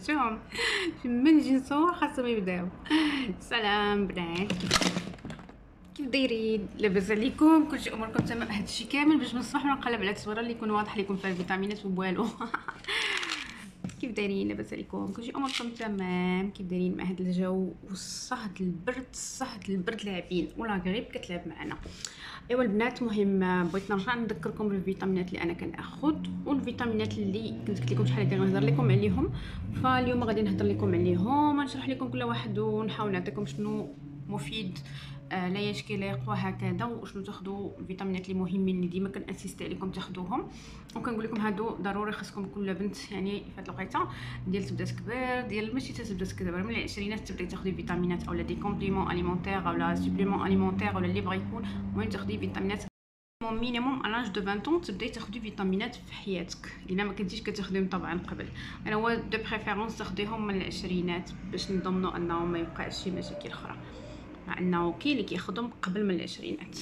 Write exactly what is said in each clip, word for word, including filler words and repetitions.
شفتوهم فما نجي نصور خاصهم يبداو. سلام بنات، كيف دايرين؟ لاباس عليكم؟ كلشي اموركم تمام؟ هادشي كامل باش من الصباح نقلب على التصويره اللي يكون واضح لكم فيها الفيتامينات والو. كيف دايرين؟ لاباس عليكم؟ كلشي اموركم تمام؟ كيف دايرين مع هذا الجو والصهد البرد؟ الصهد البرد لاعبين ولا غريب كتلعب معنا. ايوا البنات، مهم بغيت نرجع نذكركم بالفيتامينات اللي انا كناخذ والفيتامينات اللي كنت قلت لكم شحال هادي غنهضر لكم عليهم. فاليوم غادي نهضر لكم عليهم، نشرح لكم كل واحد ونحاول نعطيكم شنو مفيد آه لا يشكي لا يقوى هكذا، وشنو تاخذوا الفيتامينات اللي مهمين اللي ديما كنأسيستي عليكم تاخذوهم. وكنقول لكم هادو ضروري خاصكم كل بنت يعني في هاد الوقيته ديال تبدا تكبر، ديال ماشي تبدا تكبر من العشرينات تبداي تاخذي فيتامينات اولا دي كومبليمون اليمونتير اولا سوبليمون اليمونتير ولا اللي بغا يكون، المهم تاخذي فيتامينات مينيموم على لاج دو عشرين تبداي تاخذي فيتامينات في حياتك الا ما كنتيش كتاخذيهم طبعا قبل. انا هو دو بريفيرونس تاخذيهم من العشرينات باش نضمنوا انه ما يوقعش شي مشاكل اخرى، مع انه كاين اللي كياخذهم قبل من العشرينات.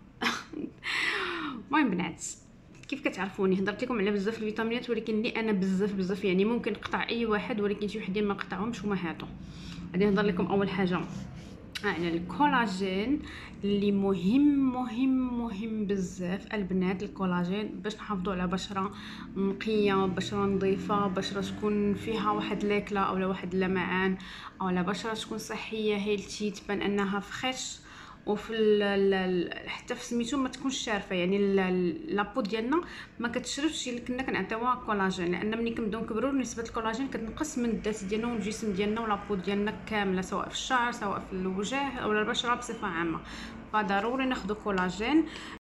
المهم بنات، كيف كتعرفوني هضرت لكم على بزاف الفيتامينات، ولكن اللي انا بزاف بزاف يعني ممكن نقطع اي واحد، ولكن شي وحدين ما قطعهمش هما هادو. غادي نهضر لكم اول حاجه على الكولاجين اللي مهم مهم مهم بزاف البنات. الكولاجين باش نحافظوا على بشره نقيه، بشره نظيفه، بشره تكون فيها واحد لاكله اولا واحد اللمعان، اولا بشره تكون صحيه هيلتي تبان انها فريش، وفي حتى في سميتو ما تكونش شارفه، يعني لابو ديالنا ما كتشرفش اللي كنا كنعطيوها كولاجين، لان ملي كنبداو نكبروا نسبه الكولاجين كتنقص من الذات ديالنا والجسم ديالنا ولابو ديالنا كامله، سواء في الشعر سواء في الوجه او البشره بصفه عامه. فضروري ناخذ كولاجين،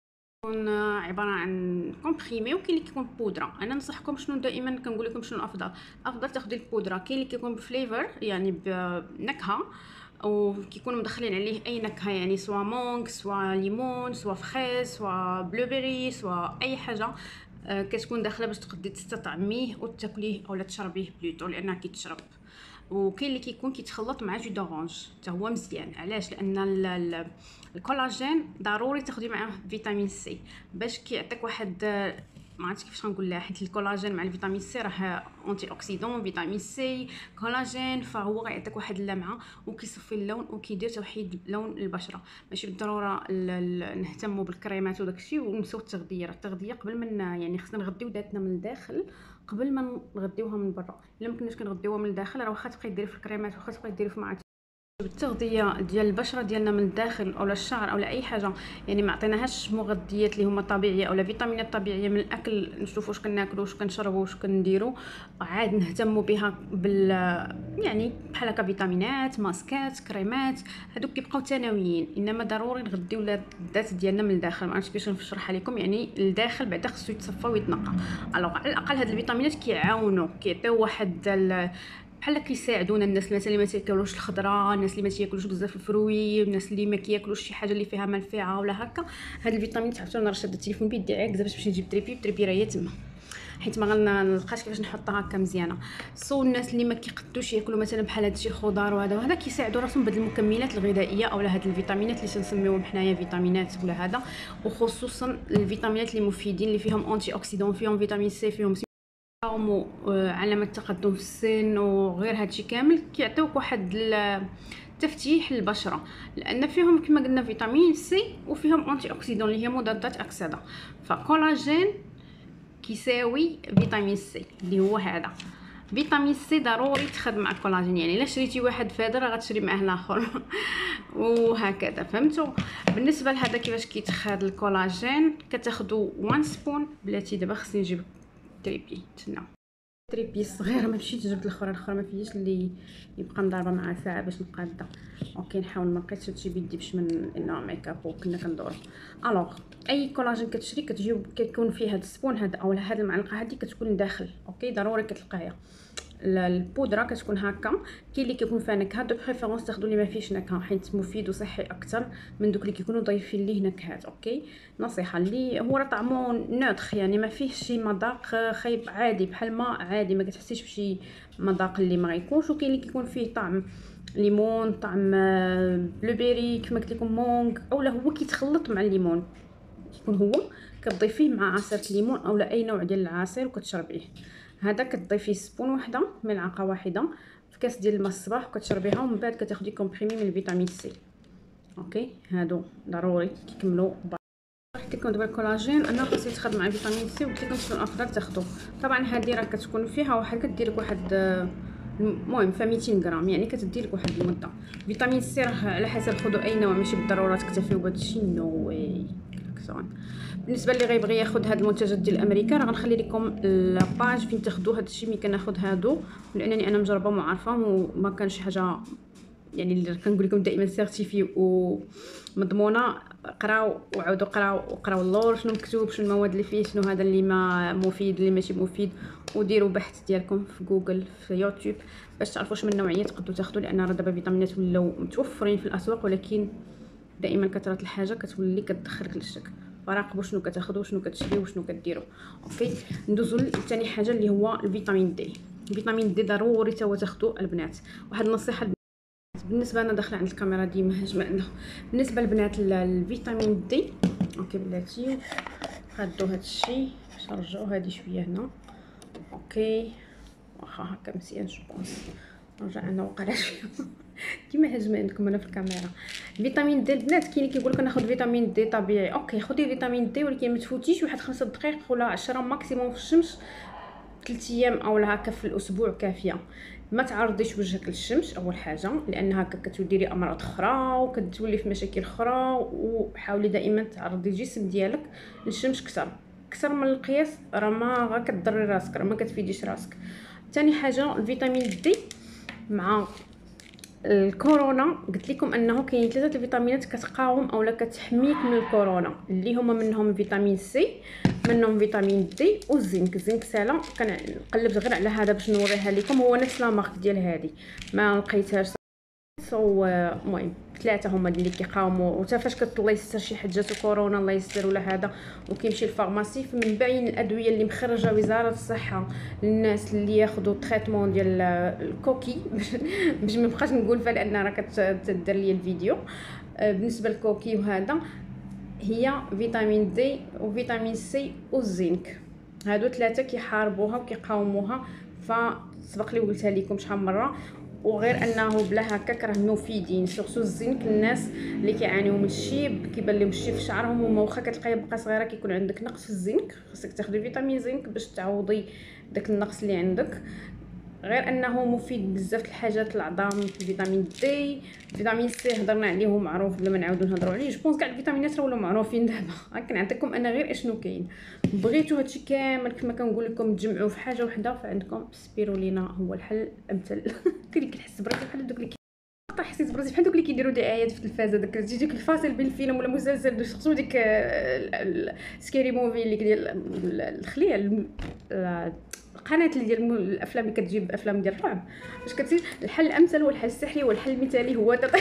يكون عباره عن كومبريمي وكاين اللي كيكون بودره. انا ننصحكم شنو دائما كنقول لكم شنو الافضل، افضل تاخذي البودره. كاين اللي كيكون بفليفر يعني بنكهه وكيكونوا مدخلين عليه اي نكهه، يعني سوا مونغ سوا ليمون سوا فريز سوا بلوبيري سوا اي حاجه آه كتكون داخله باش تقدري تستطعميه وتاكليه اولا تشربيه بلوتو لانه كيتشرب. وكاين اللي كيكون كيتخلط مع جو دورانج حتى هو مزيان. علاش؟ لان الكولاجين ضروري تاخدي معاه فيتامين سي باش كيعطيك واحد ما عرفتش كيفاش غنقول لها، حيت الكولاجين مع الفيتامين سي راه انتي اوكسيدون، فيتامين سي كولاجين، فهو غيعطيك واحد اللمعه وكيصفي اللون وكيدير توحيد لون البشره. ماشي بالضروره نهتموا بالكريمات وداكشي ونسوا التغذيه. التغذيه قبل من يعني خصنا نغذيو ذاتنا من الداخل قبل ما نغذيوها من برا. الا ما كناش كنغذيوها من الداخل راه واخا تبقاي ديري في الكريمات واخا تبقاي ديري في معاك التغذيه ديال البشره ديالنا من الداخل اولا الشعر اولا اي حاجه، يعني ما عطيناهاش مغذيات اللي هما طبيعيه اولا فيتامينات طبيعيه من الاكل، نشوفوا واش كناكلوا واش كنشربوا واش كنديروا، عاد نهتموا بها بال يعني بحال هكا فيتامينات ماسكات كريمات هذوك كيبقاو ثانويين. انما ضروري نغذيو الذات ديالنا من الداخل. ما عرفتش كيفاش نشرحها لكم، يعني الداخل بعدا خصو يتصفى ويتنقى. الوغ على الاقل هاد الفيتامينات كيعاونوا كيعطيو واحد بحال كيساعدونا الناس مثلا اللي ما تاكلوش الخضره، الناس اللي ما تاكلوش بزاف الفروي، الناس اللي ما كياكلوش شي حاجه اللي فيها منفعه ولا هكا. هاد الفيتامين عرفتوا انا راه شاده التليفون بيدي عاكزه باش نمشي نجيب تريبي تريبي راه هي تما، حيت ما غنلقاش كيفاش نحطها هكا مزيانه. سو الناس اللي ما كيقدوش ياكلوا مثلا بحال هادشي خضار وهذا وهذا كيساعدوا راسهم بهاد المكملات الغذائيه اولا هاد الفيتامينات اللي تنسميوهم حنايا فيتامينات ولا هذا، وخصوصا الفيتامينات اللي مفيدين اللي فيهم انتي اوكسيدون، فيهم فيتامين سي، فيهم قاوموا علامه التقدم في السن وغير هادشي كامل كيعطيوك واحد تفتيح للبشره، لان فيهم كما قلنا فيتامين سي وفيهم انتي اوكسيدون اللي هي مضادات اكسده. فكولاجين كيساوي فيتامين سي اللي هو هذا. فيتامين سي ضروري تاخذ مع الكولاجين، يعني الا شريتي واحد فهذا راه غتشري معاه الاخر وهكذا، فهمتوا؟ بالنسبه لهذا كيفاش كيتخاد الكولاجين، كتاخذوا واحد سبون. بلاتي دابا خصني نجيب تريبي تنا تريبي صغيره، ما مشيت جبت الاخرى الاخرى ما فيهاش اللي يبقى مضاربه مع ساعه باش نقاده. اوكي نحاول ما لقيتش هادشي بيدي باش من انه ميك اب وكنا كندور. الوغ اي كولاجين كتشري كتجيب كيكون فيه هاد السبون هذا اولا هاد المعلقه هذه كتكون داخل. اوكي ضروري كتلقاها. البودره كتكون هكا، كاين اللي كيكون فيها نكهه، دو بريفيرونس تاخذوا اللي ما فيهش نكهه حيت مفيد وصحي اكثر من دوك اللي كيكونوا ضايفين ليه نكهات. اوكي نصيحه اللي هو راه طعمه نوتر يعني ما فيه شي مذاق خايب، عادي بحال ما عادي ما كتحسيش بشي مذاق اللي ما غيكونش. وكاين اللي كيكون فيه طعم ليمون، طعم بلوبيري كما قلت لكم مونغ، اولا هو كيتخلط مع الليمون، كيكون هو كتضيفيه مع عصير الليمون اولا اي نوع ديال العصير وكتشربيه. هذا كتضيفي سبون واحده، ملعقه واحده في كاس ديال الماء الصباح وكتشربيها، ومن بعد كتاخدي كومبريمي من الفيتامين سي. اوكي هادو ضروري كيكملوا. قلت لكم دابا الكولاجين انا خاصو يتخاد مع الفيتامين سي، وقلت لكم شنو الافضل تاخذوا. طبعا هذه راه كتكون فيها واحد كدير لك واحد المهم ف مئتين غرام، يعني كتدي لك واحد المده. فيتامين سي راه على حسب خذوا اي نوع، ماشي بالضروره تكتفيو بهذا الشيء. نو واي كلاكسون. بالنسبه اللي غيبغي ياخذ هاد المنتجات ديال امريكا راه غنخلي لكم لاباج فين تاخذوا هاد الشيء ملي كناخذ هادو، لانني انا مجربه وعارفه وما كان شي حاجه يعني اللي كنقول لكم دائما سيرتيفي ومضمونه. قراو وعاودوا قراو وقراو اللور شنو مكتوب، شنو المواد اللي فيه، شنو هذا اللي ما مفيد اللي ماشي مفيد، وديروا بحث ديالكم في جوجل في يوتيوب باش تعرفوا شنو من نوعيه تقدروا تاخذوا. لان راه دابا فيتامينات ولاو متوفرين في الاسواق، ولكن دائما كثره الحاجه كتولي كتدخلك للشك. فراقبوا شنو كتاخذوا وشنو كتشريو وشنو كديروا. اوكي ندوزو لثاني حاجه اللي هو الفيتامين دي. الفيتامين دي ضروري تا هو تاخذوا البنات. واحد النصيحه بالنسبه انا داخله عند الكاميرا ديما هجمه انه بالنسبه للبنات الفيتامين دي. اوكي بلاتي خدوا هذا الشيء باش نرجعوا هذه شويه هنا. اوكي واخا هكا مزيان جو بونس. نرجع انا وقع شويه كيما هجمه عندكم انا في الكاميرا. فيتامين دي البنات كاين اللي كيقول لك ناخذ فيتامين دي طبيعي. اوكي خدي فيتامين دي، ولكن ما تفوتيش واحد خمسة دقائق ولا عشرة ماكسيموم في الشمس، ثلاث ايام او هكا في الاسبوع كافيه. ما تعرضيش وجهك للشمس اول حاجه، لان هكا كتديري امراض اخرى وكتولي في مشاكل اخرى. وحاولي دائما تعرضي الجسم ديالك للشمس كثر اكثر من القياس، راه ما غا كتضري راسك، راه ما كتفيديش راسك. ثاني حاجه الفيتامين دي مع الكورونا قلت لكم انه كاين ثلاثه الفيتامينات كتقاوم اولا كتحميك من الكورونا، اللي هما منهم فيتامين سي، منهم فيتامين دي والزنك. الزنك سالا كنقلبت غير على هذا باش نوريها لكم، هو نفس لا مارك ديال هذه ما لقيتهاش. سو المهم ثلاثه هما اللي كيقاوموا. وتا فاش كتطلع يستر شي حاجه كورونا الله يستر ولا هذا وكيمشي للفارماسي، من بين الادويه اللي مخرجه وزاره الصحه للناس اللي ياخذوا تريتمون ديال الكوكي باش ما نبقاش نقول فيها لان راه كتدير لي الفيديو. بالنسبه للكوكي وهذا هي فيتامين دي وفيتامين سي والزنك. هادو ثلاثه كيحاربوها وكيقاوموها. فسبق لي وقلتها لكم شحال مره، وغير انه بلا هكاك راه مفيدين. سورسو الزنك الناس اللي كيعانيو من الشيب كيبان لهم الشيب في شعرهم، وما واخا كتلقاي بقى صغيره كيكون عندك نقص في الزنك، خاصك تاخدي فيتامين زنك باش تعوضي داك النقص اللي عندك. غير انه مفيد بزاف الحاجات العظام. فيتامين دي فيتامين سي هضرنا عليه معروف بلا ما نعاودو نهضروا عليه. جو بونس كاع الفيتامينات راه ولاو معروفين دابا. كنعطيكم انا غير اشنو كاين. بغيتو هادشي كامل كما كنقول لكم تجمعوا في حاجه وحده، فعندكم سبيرولينا هو الحل الامثل. كلي كنحس براسي بحال دوك اللي قطع حسيت براسي بحال دوك اللي كيديروا دعايات في التلفازه، داك ديك الفاصل بين الفيلم ولا مسلسل، خصو ديك السكيري موفي اللي ديال الخليه القناه اللي ديال الافلام اللي كتجيب افلام ديال الرعب باش كتسير. الحل الامثل هو الحل السحري والحل المثالي هو تط...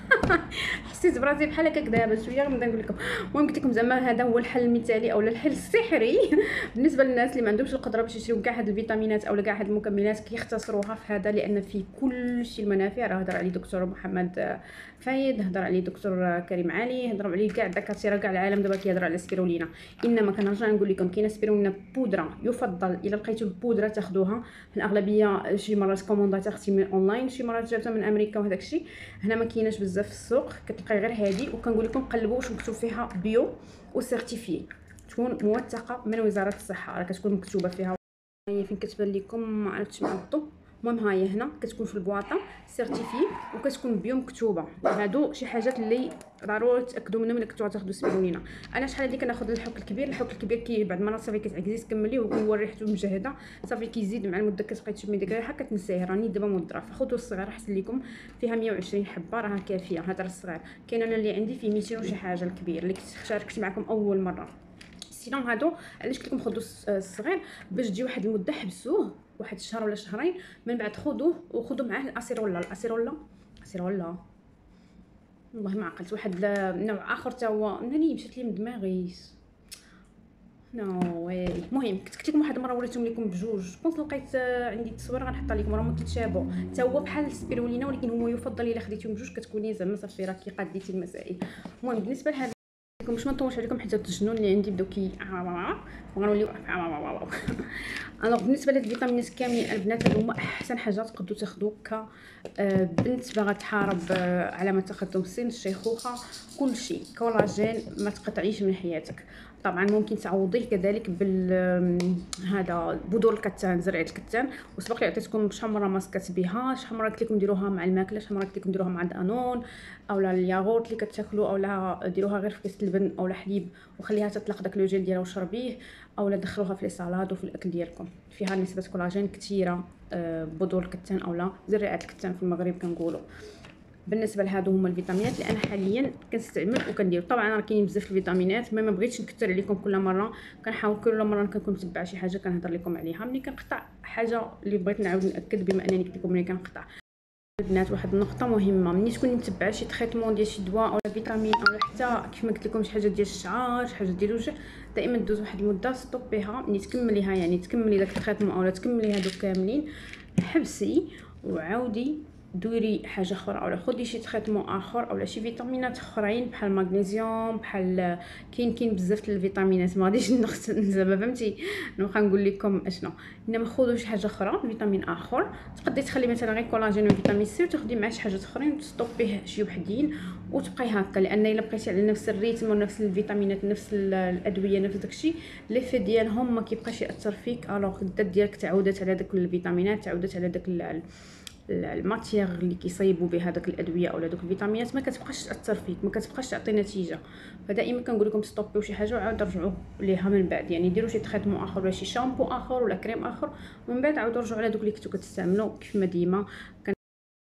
حسيت براسي بحال هكاك دابا شويه غنبدا نقول لكم. المهم قلت لكم زعما هذا هو الحل المثالي او الحل السحري بالنسبه للناس اللي ما عندهمش القدره باش يشريو كاع هاد الفيتامينات او كاع هاد المكملات، كيختصروها في هذا لان فيه كل شيء المنافع. راه هضر عليه دكتور محمد فايد، هضر عليه دكتور كريم علي، هضروا عليه كاع الدكاتره كاع العالم دابا كيهضروا على السبيرولينا. انما كنرجع نقول لكم كاينه سبيرولينا بودره، يفضل الا لقيتوا البودره تاخذوها. في الاغلبيه شي مرات كوموندات اختي من اونلاين، شي مرات جابتها من امريكا وهداك الشيء. هنا ما كايناش بزاف في السوق، كتلقاي غير هذه. وكنقول لكم قلبوا واش مكتوب فيها بيو وسيرتيفي، تكون موثقه من وزاره الصحه، راه كتكون مكتوبه فيها. هي فين كتبان لكم ما عرفتش مع الضو. المهم ها هي هنا كتكون في البواطه سيرتيفي وكتكون بيو مكتوبه. هادو شي حاجات اللي ضروري تاكدوا منهم ملي كنتو تاخذوا سبيرولينا. انا شحال هادي كناخذ الحك الكبير. الحك الكبير كي بعد مرات صافي كتعكزي تكمليه وهو ريحته مجهده صافي كيزيد مع المده كتبقاي تشمي ديك الريحه كتنسيه. راني دابا موضره. فخذوا الصغير احسن لكم، فيها مية وعشرين حبه راه كافيه. هذا الصغير كاين انا اللي عندي فيه ميتين وشي حاجه. الكبير اللي كنت شاركت معكم اول مره. سينو هادو علاش قلت لكم خذوا الصغير باش تجي واحد المده حبسوه واحد الشهر ولا شهرين، من بعد خذوه وخذوا معاه الاسيرولا. الاسيرولا اسيرولا والله ما عقلت واحد نوع اخر حتى هو مني مشات لي من دماغي. نو واي المهم كنت قلت لكم واحد المره وريتهم لكم بجوج. كنت لقيت عندي التصوير غنحطها لكم راه كيتشابهوا. حتى هو بحال السبيرولينا ولكن هو يفضل الا خديتيهم بجوج كتكوني زعما صافي راكي قاديتي المسائل. المهم بالنسبه لهذا باش ما نطولش عليكم حيت الجنون اللي عندي بداو كي وغنوليو. الوغ بالنسبه للفيتامينات كاملين البنات هادو هما احسن حاجات تقدروا تاخذوا ك بنت باغا تحارب على ما تقدم السن، الشيخوخه، كل شيء. كولاجين ما تقطعيش من حياتك. طبعا ممكن تعوضيه كذلك بال هذا بذور الكتان، زرع الكتان. وسبق لي عطيتكم شحال مره ماسكات بها، شحال مره قلت لكم ديروها مع الماكله، شحال مره قلت لكم ديروها مع دانون اولا الياغورت اللي كتاكلوا، اولا ديروها غير في كاس اللبن اولا حليب وخليها تطلق داك لو جيل ديالها وشربيه، اولا دخلوها في لي سالاد وفي الاكل ديالكم. فيها نسبه كولاجين كثيره، بذور الكتان اولا زرعات الكتان في المغرب كنقولوا. بالنسبه لهادو هما الفيتامينات اللي انا حاليا كنستعمل وكندير. طبعا راه كاينين بزاف الفيتامينات، ما ما بغيتش نكثر عليكم كل مره، كنحاول كل مره كنكون متبعه شي حاجه كنهضر لكم عليها. ملي كنقطع حاجه اللي بغيت نعاود ناكد بما انني قلت لكم ملي كنقطع البنات واحد النقطه مهمه، ملي تكوني متبعه شي تريتمون ديال شي دواء اولا فيتامين اولا حتى كيف ما قلت لكم شي حاجه ديال الشعر، شي حاجه ديال الوجه، دائما دوز واحد المده ستوبيها. ملي تكمليها يعني تكملي داك التريتمون اولا تكملي هادو كاملين، حبسي وعاودي ديري حاجه اخرى اولا خدي شي تريتمون اخر اولا شي فيتامينات اخرين بحال المغنيسيوم، بحال كاين كاين بزاف الفيتامينات ما غاديش نخت زعما فهمتي نبقى نقول لكم اشنو. انما خذوا شي حاجه اخرى فيتامين اخر، تقدري تخلي مثلا غير كولاجين وفيتامين سي وتاخدي معاه شي حاجات اخرين وتستوبيه شي وحدين وتبقاي هكا. لان الا بقيتي على نفس الريتم ونفس الفيتامينات نفس الادويه نفس داكشي ليفي ديالهم ما كيبقاش ياثر فيك، الوغ الذات ديالك تعودت على داك الفيتامينات، تعودت على داك الماتيغ اللي كيصايبوا بها داك الادويه اولا دوك الفيتامينات، ما كتبقاش تاثر فيك، ما كتبقاش تعطي نتيجه. فدائما كنقول لكم ستوبيو شي حاجه وعاود رجعوا ليها من بعد، يعني ديروا شي تريتمون اخر ولا شي شامبو اخر ولا كريم اخر ومن بعد عاودوا رجعوا على دوك اللي كنتو كتستعملوا. كيف ما ديما كان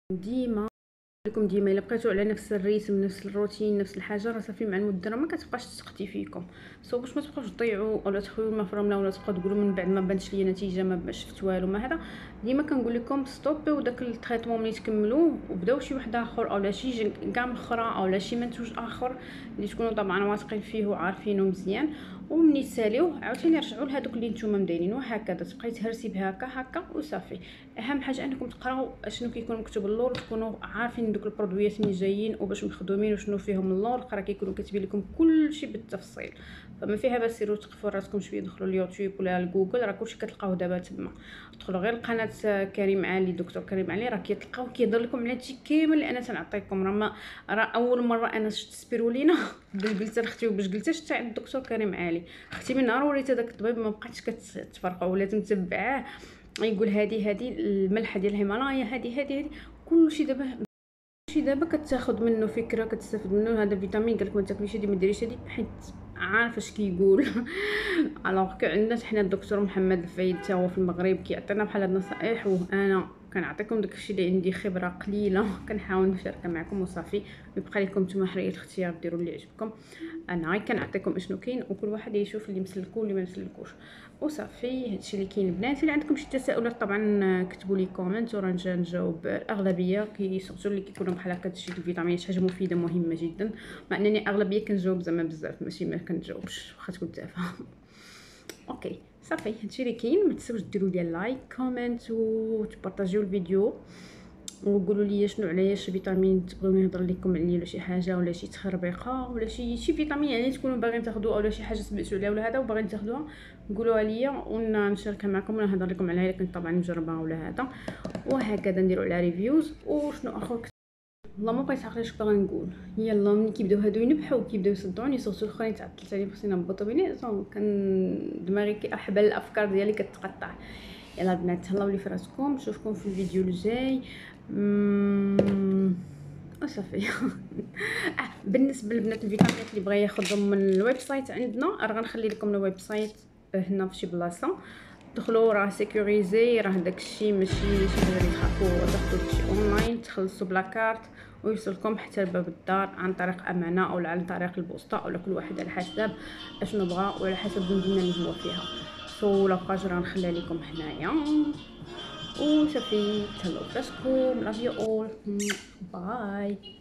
ديما لكم ديما الا بقيتوا على نفس الريتم نفس الروتين نفس الحاجه راه صافي مع المده ما كتبقاش تسقطي فيكم. سو باش ما تبقاوش تضيعوا اولا تخويو ما فرمله ولا تبقاو تقولوا من بعد ما بانش ليا نتيجه ما شفت والو ما هذا. ديما كنقول لكم ستوبيو داك التريتمون ملي تكملوه وبداو شي واحد اخر اولا شي كاع اخرى اولا شي منتوج اخر اللي تكونوا طبعا واثقين فيه وعارفينه مزيان، ومني تساليوه عاوتاني رجعوا لهذوك اللي نتوما مدايرين وهكذا تبقاي تهرسي بهكا هكا وصافي. اهم حاجه انكم تقراو شنو كيكون مكتوب اللور، تكونوا عارفين دوك البرودويات منين جايين وباش مخدومين وشنو فيهم اللور، راه كيكونوا كاتبين لكم كلشي بالتفصيل. فما فيها باس سيروا تقفوا راسكم شويه دخلوا اليوتيوب ولا لجوجل، راه كلشي كتلقاوه دابا تما. دخلوا غير قناه كريم علي دكتور كريم علي راه كيتلقاو كيهضر لكم على هادشي كامل اللي انا تنعطيكم. راه ما راه اول مره انا شفت سبيرولينا بالبلته اختي وباش قلت شفت عند الدكتور كريم علي، اختي من نهار وريتها داك الطبيب ما بقاتش كتفرقوا ولات متبعاه يقول هذه هذه الملحه ديال الهيمالايا هذه هذه هذه كلشي دابا شي دابا كتاخذ منه فكره كتستافد منه. هذا فيتامين قالك ما تاكليش هادي ما ديريش هادي حيت عارف اش كيقول. الوغ عندنا حنا الدكتور محمد الفايد حتى هو في المغرب كيعطينا بحال هاد النصائح، وانا كنعطيكم داكشي اللي عندي خبره قليله كنحاول نشاركها معكم وصافي. يبقى لكم نتوما حريه الاختيار ديروا اللي عجبكم. انا غير كنعطيكم اشنو كاين وكل واحد يشوف اللي مسلكو واللي ما مسلكوش وصافي. هادشي اللي كاين البنات. الا عندكم شي تساؤلات طبعا كتبوا لي كومنت وراه نجاوب. الاغلبيه كيسقسوا اللي كيكونوا بحال هكا شي الفيتامينات حاجه مفيده مهمه جدا، مع انني اغلبيه كنجاوب زعما بزاف ماشي ما كنجاوبش واخا تكون تافهه. اوكي صافي هادشي اللي كاين. ما تنساوش ديروا لي لايك كومنت وتبارطاجيو الفيديو وقولوا لي شنو علاش فيتامين تبغيوني نهضر لكم عليه ولا شي حاجه ولا شي تخربيقه ولا شي شي فيتامين يعني تكونوا باغيين تاخذوها ولا شي حاجه سمعتوا عليها ولا هذا وباغيين تاخذوها قولوها ليا ونشاركها معكم ولا نهضر لكم عليها الا كنت طبعا مجربه ولا هذا وهكذا نديروا على ريفيوز. وشنو اخر والله ما بقيت عارفه اش باغا نقول. يلا ملي كيبداو هادو ينبحوا كيبداو يصدعوني صوتو الاخرين تعطلت عليهم خصني نهبطوا بيني كان دماغي كاحبال الافكار ديالي كتقطع. يلا البنات تهلاو لي في راسكم نشوفكم في الفيديو الجاي. اممم وصافي. اه بالنسبه للبنات الفيتامينات اللي بغا ياخذهم من الويب سايت عندنا راه غنخلي لكم الويب سايت هنا في شي بلاصه دخلوا راه سيكوريزي راه داكشي ماشي شي حاجه اللي تخافوا تاخذوا داكشي اونلاين تخلصوا بلا كارت ويوصلكم حتى لباب الدار عن طريق امانه او عن طريق البوسطه او كل واحد على حسب اشنو بغا وعلى حسب المدينه اللي هو فيها. سو لا باج راه نخليها لكم هنايا وصافي تهلاو براسكم. لاف يو اول باي.